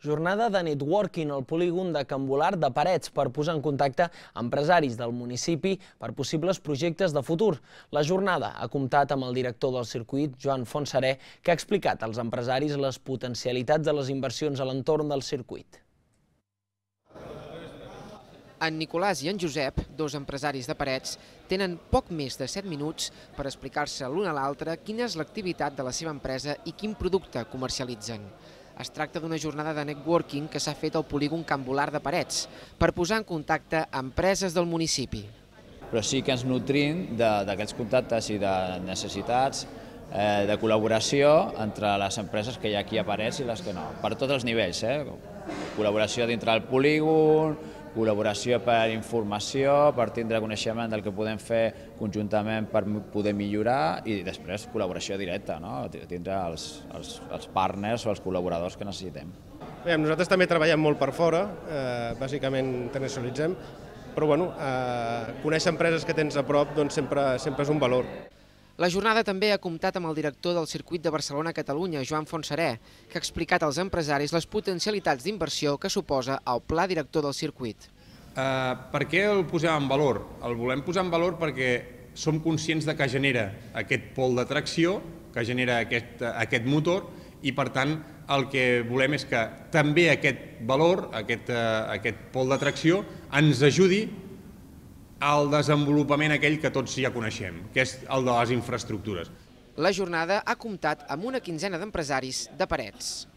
Jornada de networking al polígon de Can Volart de Parets per posar en contacte empresaris del municipi per possibles projectes de futur. La jornada ha comptat amb el director del circuit, Joan Fontserè, que ha explicat als empresaris les potencialitats de les inversions a l'entorn del circuit. En Nicolàs i en Josep, dos empresaris de Parets, tenen poc més de 7 minuts per explicar-se l'un a l'altre quina és l'activitat de la seva empresa i quin producte comercialitzen. Es tracta d'una jornada de networking que s'ha fet al polígon Can Volart de Parets per posar en contacte empreses del municipi. Però sí que ens nutrim d'aquests contactes i de necessitats de col·laboració entre les empreses que hi ha aquí a Parets i les que no, per tots els nivells. Col·laboració dintre del polígon, col·laboració per informació, per tindre coneixement del que podem fer conjuntament per poder millorar i després col·laboració directa, tindre els partners o els col·laboradors que necessitem. Nosaltres també treballem molt per fora, bàsicament internacionalitzem, però conèixer empreses que tens a prop sempre és un valor. La jornada també ha comptat amb el director del circuit de Barcelona-Catalunya, Joan Fontserè, que ha explicat als empresaris les potencialitats d'inversió que suposa el pla director del circuit. Per què el posem en valor? El volem posar en valor perquè som conscients que genera aquest pol d'atracció, que genera aquest motor, i per tant el que volem és que també aquest valor, aquest pol d'atracció, ens ajudi al desenvolupament aquell que tots ja coneixem, que és el de les infraestructures. La jornada ha comptat amb una quinzena d'empresaris de Parets.